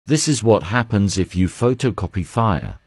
This is what happens if you photocopy fire.